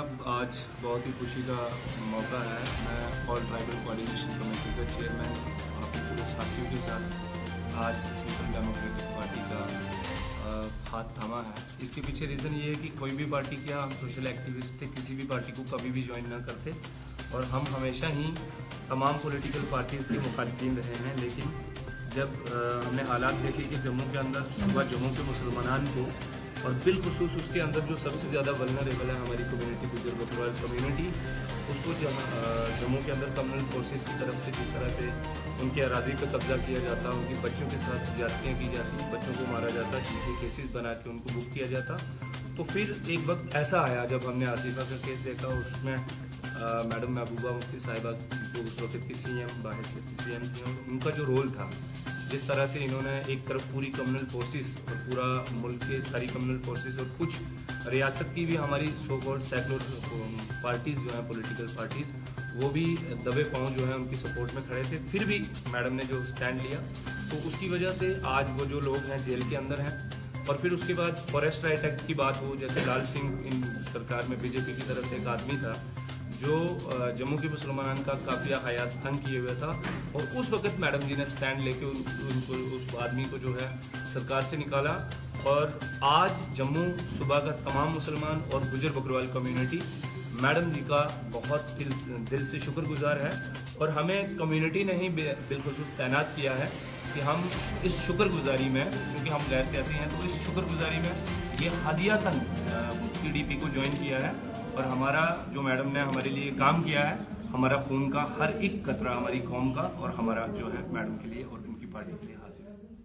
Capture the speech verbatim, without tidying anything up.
साहब, आज बहुत ही खुशी का मौका है। मैं ऑल ट्राइबल कोऑर्डिनेशन कमेटी का चेयरमैन अपने पूरे साथियों के साथ आज पीपल डेमोक्रेटिक पार्टी का आ, हाथ थामा है। इसके पीछे रीज़न ये है कि कोई भी पार्टी, क्या हम सोशल एक्टिविस्ट थे, किसी भी पार्टी को कभी भी ज्वाइन ना करते और हम हमेशा ही तमाम पॉलिटिकल पार्टीज़ के मुखालिफिन रहे हैं। लेकिन जब आ, हमने हालात देखे कि जम्मू के अंदर सुबह जम्मू के मुसलमानान को और बिलखुसूस उसके अंदर जो सबसे ज़्यादा वल्नरेबल है हमारी कम्युनिटी, गुजर बकरवाल कम्युनिटी, उसको जम्मू के अंदर कम्युनल फोर्सेस की तरफ से जिस तरह से उनके अराजी पर कब्जा किया जाता, उनकी बच्चों के साथ ज्यादतियाँ की जाती, बच्चों को मारा जाता, जिनके केसेस बना के उनको बुक किया जाता। तो फिर एक वक्त ऐसा आया जब हमने आसिफा का केस देखा, उसमें मैडम महबूबा मुफ्ती साहिबा जो उस वक्त की सी एम बाहैसियत सी एम थी, उनका जो रोल था, जिस तरह से इन्होंने एक तरफ पूरी कम्युनल फोर्सेस और पूरा मुल्क के सारी कम्युनल फोर्सेस और कुछ रियासत की भी हमारी सो कॉल्ड सेकुलर पार्टीज़ जो हैं, पॉलिटिकल पार्टीज़, वो भी दबे पाँव जो है उनकी सपोर्ट में खड़े थे। फिर भी मैडम ने जो स्टैंड लिया, तो उसकी वजह से आज वो जो लोग हैं जेल के अंदर हैं। और फिर उसके बाद फॉरेस्ट राइट एक्ट की बात हो, जैसे लाल सिंह इन सरकार में बीजेपी की तरफ से एक आदमी था जो जम्मू के मुसलमान का काफिया हयात तंग किए हुआ था, और उस वक्त मैडम जी ने स्टैंड लेके उन, उनको उस आदमी को जो है सरकार से निकाला। और आज जम्मू सुबह का तमाम मुसलमान और गुजर बकरवाल कम्युनिटी मैडम जी का बहुत दिल दिल से शुक्रगुजार है। और हमें कम्युनिटी ने ही बिलखुसूस तैनात किया है कि हम इस शुक्रगुजारी में, क्योंकि हम गैर सियासी हैं, तो इस शुक्रगुजारी में ये हदियातन पी डी पी को ज्वाइन किया है। और हमारा जो मैडम ने हमारे लिए काम किया है, हमारा खून का हर एक कतरा हमारी कौम का और हमारा जो है मैडम के लिए और उनकी पार्टी के लिए हाजिर है।